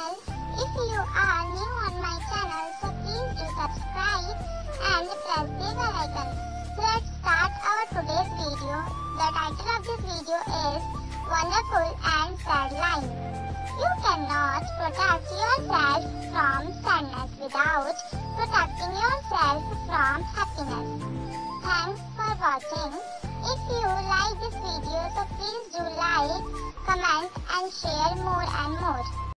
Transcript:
channel. If you are new on my channel, so please do subscribe and press the bell icon. So let's start our today's video. The title of this video is Wonderful and Sad Line. You cannot protect yourself from sadness without protecting yourself from happiness. Thanks for watching. If you like this video, so please do like, comment and share more and more.